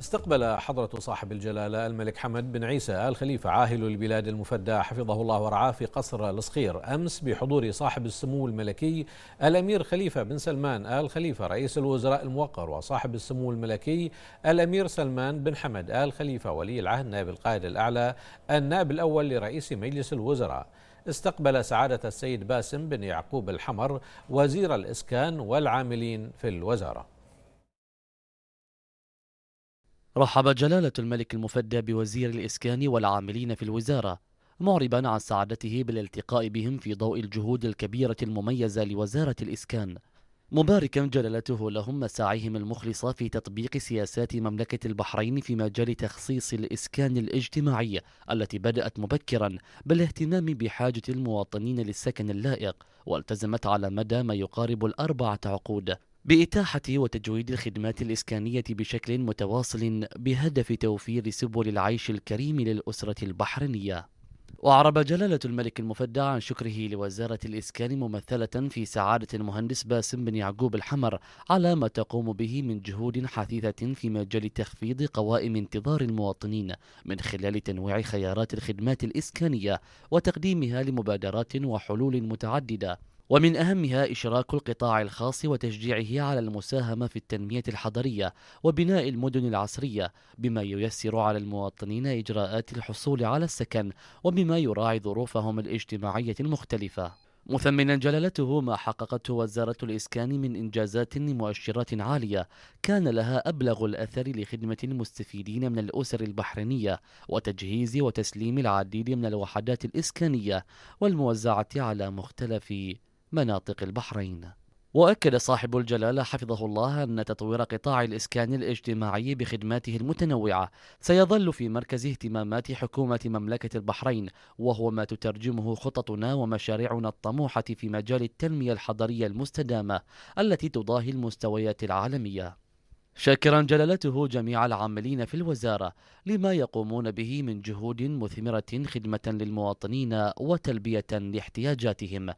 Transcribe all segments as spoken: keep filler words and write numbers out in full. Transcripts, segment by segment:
استقبل حضرة صاحب الجلالة الملك حمد بن عيسى آل خليفة عاهل البلاد المفدى حفظه الله ورعاه في قصر الصخير أمس بحضور صاحب السمو الملكي الأمير خليفة بن سلمان آل خليفة رئيس الوزراء الموقر، وصاحب السمو الملكي الأمير سلمان بن حمد آل خليفة ولي العهد نائب القائد الأعلى النائب الأول لرئيس مجلس الوزراء. استقبل سعادة السيد باسم بن يعقوب الحمر وزير الإسكان والعاملين في الوزارة. رحب جلالة الملك المفدى بوزير الإسكان والعاملين في الوزارة، معربا عن سعادته بالالتقاء بهم في ضوء الجهود الكبيرة المميزة لوزارة الإسكان، مباركا جلالته لهم مساعيهم المخلصة في تطبيق سياسات مملكة البحرين في مجال تخصيص الإسكان الاجتماعي التي بدأت مبكرا بالاهتمام بحاجة المواطنين للسكن اللائق، والتزمت على مدى ما يقارب الأربعة عقود بإتاحة وتجويد الخدمات الإسكانية بشكل متواصل بهدف توفير سبل العيش الكريم للأسرة البحرينية. وأعرب جلالة الملك المفدى عن شكره لوزارة الإسكان ممثلة في سعادة المهندس باسم بن يعقوب الحمر على ما تقوم به من جهود حثيثة في مجال تخفيض قوائم انتظار المواطنين من خلال تنويع خيارات الخدمات الإسكانية وتقديمها لمبادرات وحلول متعددة، ومن أهمها إشراك القطاع الخاص وتشجيعه على المساهمة في التنمية الحضرية وبناء المدن العصرية، بما ييسر على المواطنين إجراءات الحصول على السكن وبما يراعي ظروفهم الاجتماعية المختلفة، مثمنا جلالته ما حققته وزارة الإسكان من إنجازات لمؤشرات عالية كان لها أبلغ الأثر لخدمة المستفيدين من الأسر البحرينية وتجهيز وتسليم العديد من الوحدات الإسكانية والموزعة على مختلف مناطق البحرين. وأكد صاحب الجلالة حفظه الله أن تطوير قطاع الإسكان الاجتماعي بخدماته المتنوعة سيظل في مركز اهتمامات حكومة مملكة البحرين، وهو ما تترجمه خططنا ومشاريعنا الطموحة في مجال التنمية الحضرية المستدامة التي تضاهي المستويات العالمية، شاكرا جلالته جميع العاملين في الوزارة لما يقومون به من جهود مثمرة خدمة للمواطنين وتلبية لاحتياجاتهم.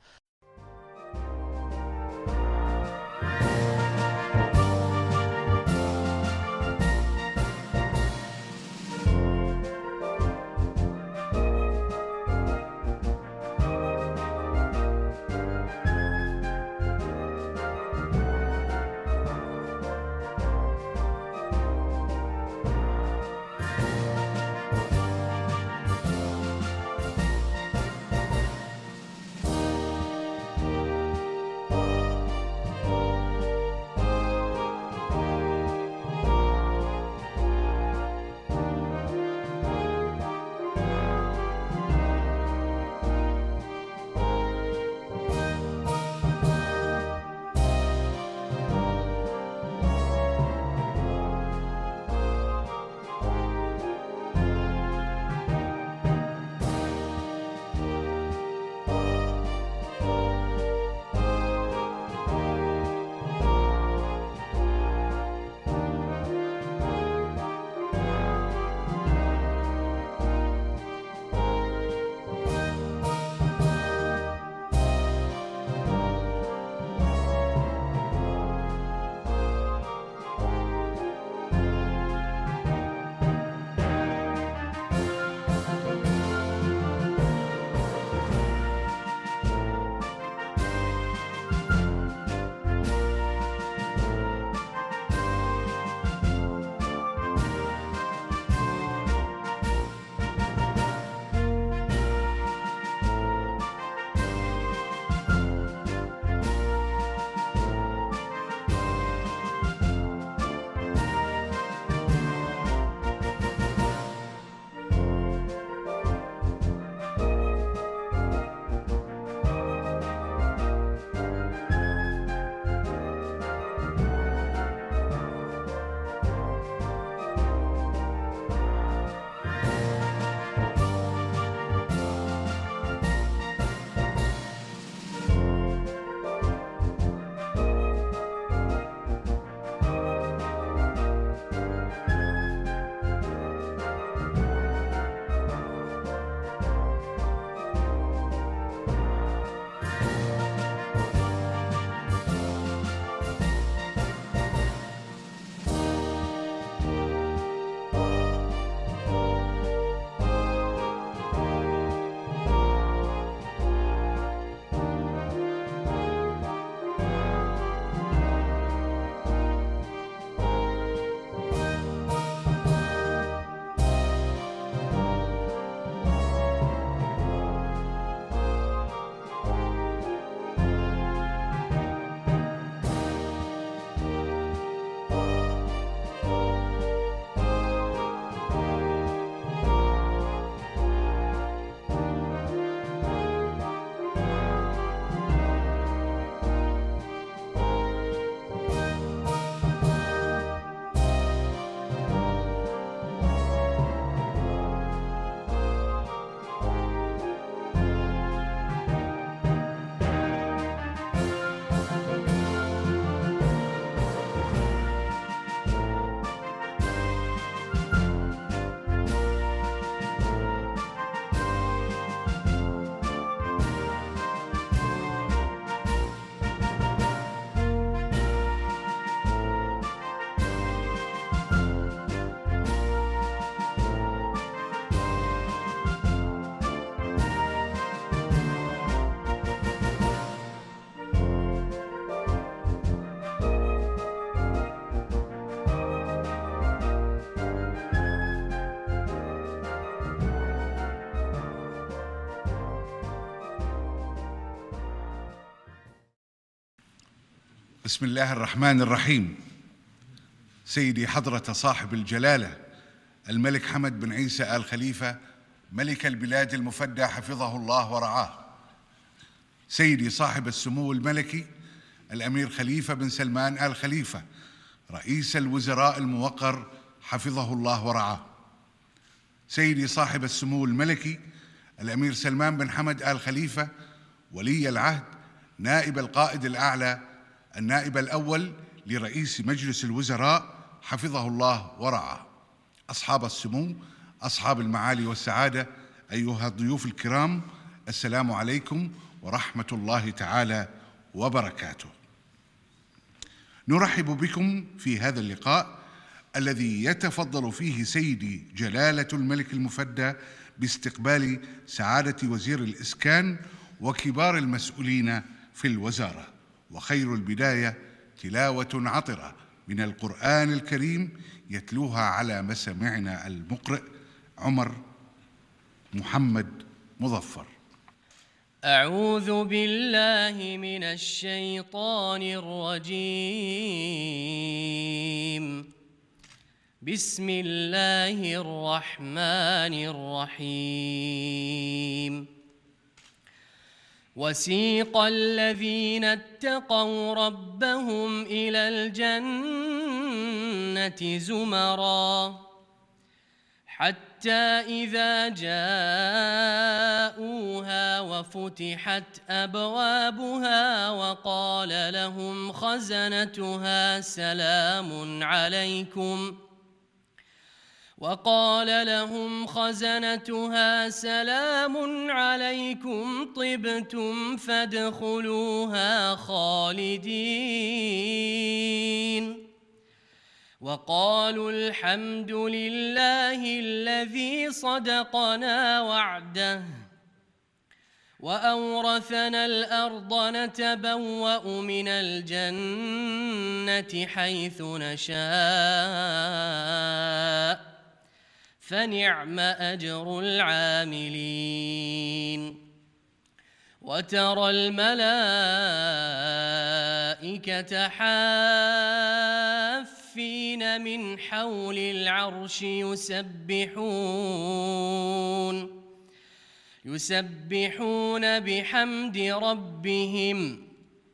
بسم الله الرحمن الرحيم. سيدي حضرة صاحب الجلالة الملك حمد بن عيسى آل خليفة ملك البلاد المفدى حفظه الله ورعاه، سيدي صاحب السمو الملكي الأمير خليفة بن سلمان آل خليفة رئيس الوزراء الموقر حفظه الله ورعاه، سيدي صاحب السمو الملكي الأمير سلمان بن حمد آل خليفة ولي العهد نائب القائد الأعلى النائب الأول لرئيس مجلس الوزراء حفظه الله ورعاه، أصحاب السمو، أصحاب المعالي والسعادة، أيها الضيوف الكرام، السلام عليكم ورحمة الله تعالى وبركاته. نرحب بكم في هذا اللقاء الذي يتفضل فيه سيدي جلالة الملك المفدى باستقبال سعادة وزير الإسكان وكبار المسؤولين في الوزارة. وخير البداية تلاوة عطرة من القرآن الكريم يتلوها على مسامعنا المقرئ عمر محمد مظفر. أعوذ بالله من الشيطان الرجيم. بسم الله الرحمن الرحيم. وسيق الذين اتقوا ربهم إلى الجنة زمرًا حتى إذا جاءوها وفتحت أبوابها وقال لهم خزنتها سلام عليكم وقال لهم خزنتها سلام عليكم طبتم فادخلوها خالدين وقالوا الحمد لله الذي صدقنا وعده وأورثنا الأرض نتبوأ من الجنة حيث نشاء فنعم أجر العاملين. وترى الملائكة حافين من حول العرش يسبحون يسبحون بحمد ربهم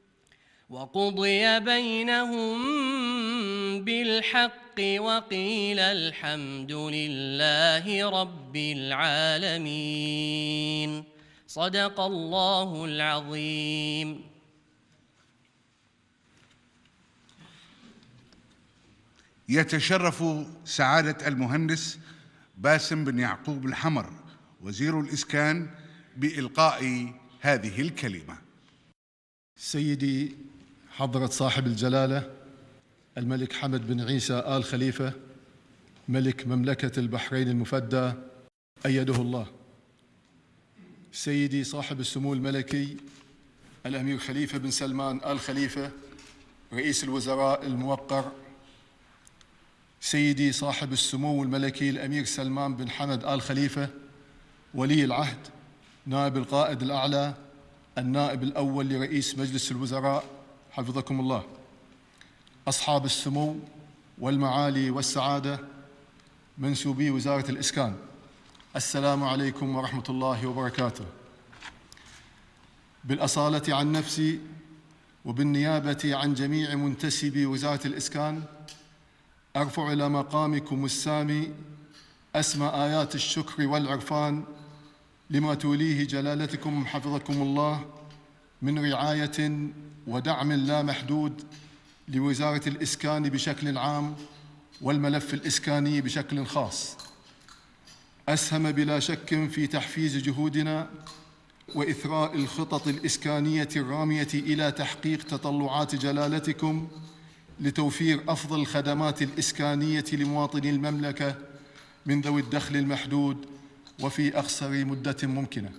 وقضي بينهم بالحق وقيل الحمد لله رب العالمين. صدق الله العظيم. يتشرف سعادة المهندس باسم بن يعقوب الحمر وزير الإسكان بإلقاء هذه الكلمة. سيدي حضرة صاحب الجلالة الملك حمد بن عيسى آل خليفة ملك مملكة البحرين المفدى أيده الله، سيدي صاحب السمو الملكي الأمير خليفة بن سلمان آل خليفة رئيس الوزراء الموقر، سيدي صاحب السمو الملكي الأمير سلمان بن حمد آل خليفة ولي العهد نائب القائد الأعلى النائب الأول لرئيس مجلس الوزراء حفظكم الله، أصحاب السمو والمعالي والسعادة، منسوبي وزارة الإسكان، السلام عليكم ورحمة الله وبركاته. بالأصالة عن نفسي وبالنيابة عن جميع منتسبي وزارة الإسكان أرفع إلى مقامكم السامي أسمى آيات الشكر والعرفان لما توليه جلالتكم حفظكم الله من رعاية ودعم لا محدود لوزارة الإسكان بشكل عام والملف الإسكاني بشكل خاص، أسهم بلا شك في تحفيز جهودنا وإثراء الخطط الإسكانية الرامية إلى تحقيق تطلعات جلالتكم لتوفير أفضل الخدمات الإسكانية لمواطني المملكة من ذوي الدخل المحدود وفي أقصر مدة ممكنة.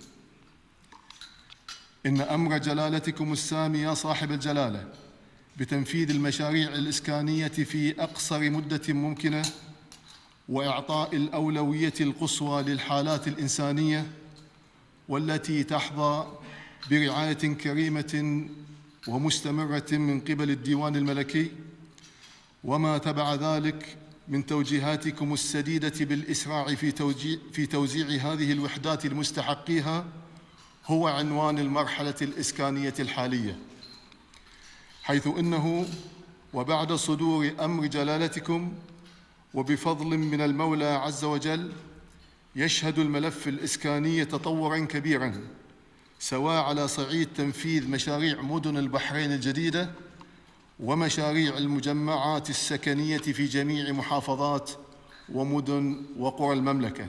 إن أمر جلالتكم السامي يا صاحب الجلالة بتنفيذ المشاريع الإسكانية في أقصر مدة ممكنة وإعطاء الأولوية القصوى للحالات الإنسانية والتي تحظى برعاية كريمة ومستمرة من قبل الديوان الملكي، وما تبع ذلك من توجيهاتكم السديدة بالإسراع في توزيع, في توزيع هذه الوحدات لمستحقيها هو عنوان المرحلة الإسكانية الحالية، حيث إنه وبعد صدور أمر جلالتكم وبفضل من المولى عز وجل يشهد الملف الإسكاني تطوراً كبيراً، سواء على صعيد تنفيذ مشاريع مدن البحرين الجديدة ومشاريع المجمعات السكنية في جميع محافظات ومدن وقرى المملكة،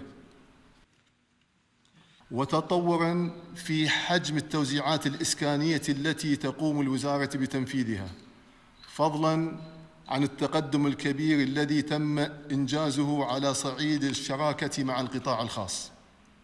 وتطوراً في حجم التوزيعات الإسكانية التي تقوم الوزارة بتنفيذها، فضلاً عن التقدم الكبير الذي تم إنجازه على صعيد الشراكة مع القطاع الخاص.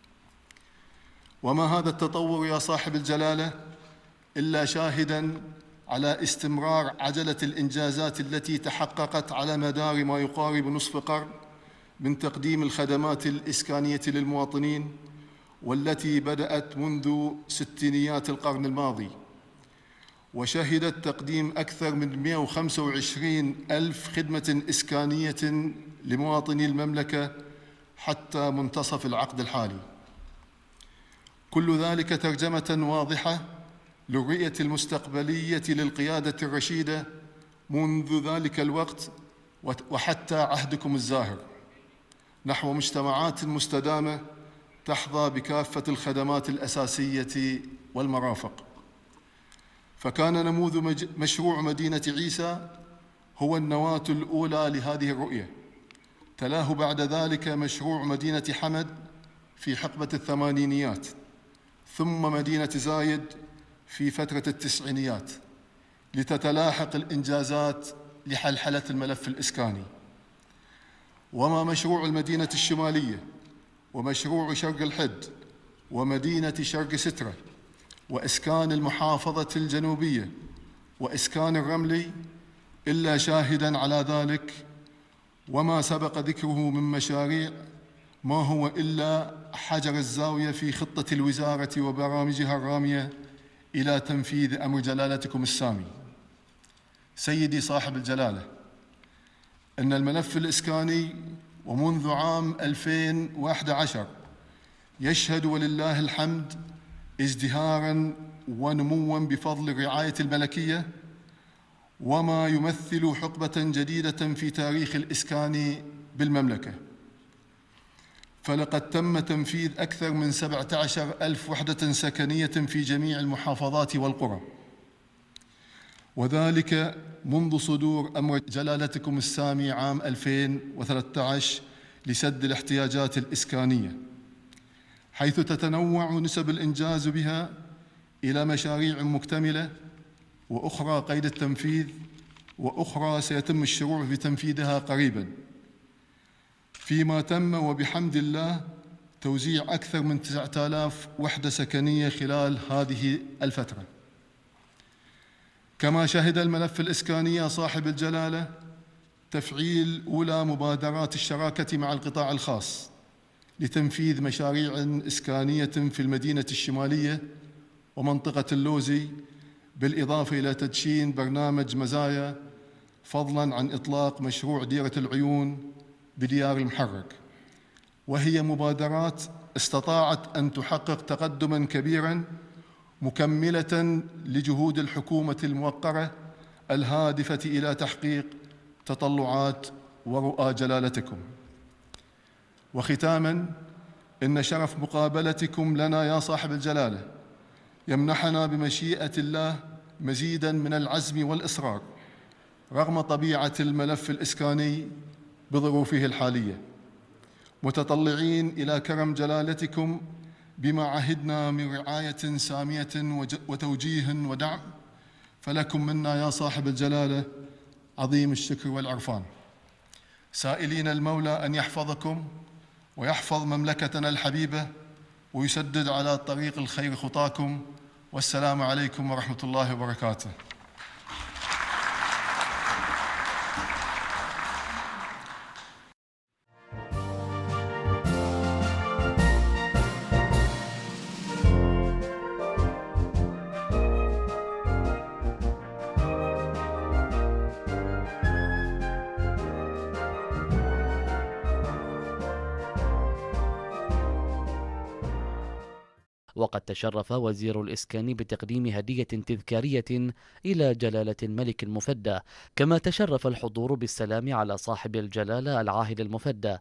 وما هذا التطور يا صاحب الجلالة إلا شاهداً على استمرار عجلة الإنجازات التي تحققت على مدار ما يقارب نصف قرن من تقديم الخدمات الإسكانية للمواطنين، والتي بدأت منذ ستينيات القرن الماضي، وشهدت تقديم أكثر من مئة وخمسة وعشرين ألف خدمة إسكانية لمواطني المملكة حتى منتصف العقد الحالي. كل ذلك ترجمة واضحة للرؤية المستقبلية للقيادة الرشيدة منذ ذلك الوقت وحتى عهدكم الزاهر نحو مجتمعات مستدامة تحظى بكافة الخدمات الأساسية والمرافق. فكان نموذج مشروع مدينة عيسى هو النواة الأولى لهذه الرؤية، تلاه بعد ذلك مشروع مدينة حمد في حقبة الثمانينيات، ثم مدينة زايد في فترة التسعينيات، لتتلاحق الإنجازات لحلحلة الملف الإسكاني. وما مشروع المدينة الشمالية ومشروع شرق الحد ومدينة شرق سترة وإسكان المحافظة الجنوبية وإسكان الرملي إلا شاهداً على ذلك، وما سبق ذكره من مشاريع ما هو إلا حجر الزاوية في خطة الوزارة وبرامجها الرامية إلى تنفيذ أمر جلالتكم السامي. سيدي صاحب الجلالة، إن الملف الإسكاني ومنذ عام ألفين وأحد عشر يشهد ولله الحمد ازدهاراً ونمواً بفضل الرعاية الملكية، وما يمثل حقبة جديدة في تاريخ الإسكان بالمملكة. فلقد تم تنفيذ أكثر من سبعة عشر ألف وحدة سكنية في جميع المحافظات والقرى، وذلك منذ صدور أمر جلالتكم السامي عام ألفين وثلاثة عشر لسد الاحتياجات الإسكانية، حيث تتنوع نسب الإنجاز بها إلى مشاريع مكتملة وأخرى قيد التنفيذ وأخرى سيتم الشروع بتنفيذها قريباً، فيما تم وبحمد الله توزيع أكثر من تسعة آلاف وحدة سكنية خلال هذه الفترة. كما شهد الملف الإسكاني صاحب الجلالة تفعيل أولى مبادرات الشراكة مع القطاع الخاص لتنفيذ مشاريع إسكانية في المدينة الشمالية ومنطقة اللوزي، بالإضافة إلى تدشين برنامج مزايا، فضلاً عن إطلاق مشروع ديرة العيون بديار المحرق، وهي مبادرات استطاعت أن تحقق تقدماً كبيراً مكملة لجهود الحكومة الموقرة الهادفة إلى تحقيق تطلعات ورؤى جلالتكم. وختاماً، إن شرف مقابلتكم لنا يا صاحب الجلالة يمنحنا بمشيئة الله مزيداً من العزم والإصرار رغم طبيعة الملف الإسكاني بظروفه الحالية، متطلعين إلى كرم جلالتكم بما عهدنا من رعاية سامية وتوجيه ودعم، فلكم منا يا صاحب الجلالة عظيم الشكر والعرفان، سائلين المولى أن يحفظكم ويحفظ مملكتنا الحبيبة ويسدد على طريق الخير خطاكم، والسلام عليكم ورحمة الله وبركاته. وقد تشرف وزير الإسكان بتقديم هدية تذكارية إلى جلالة الملك المفدى، كما تشرف الحضور بالسلام على صاحب الجلالة العاهل المفدى.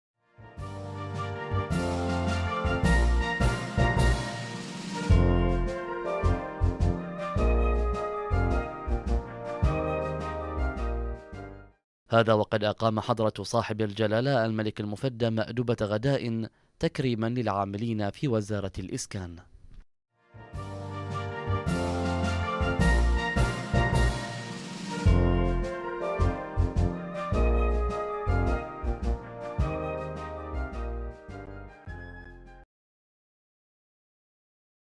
هذا وقد أقام حضرة صاحب الجلالة الملك المفدى مأدبة غداء تكريما للعاملين في وزارة الإسكان.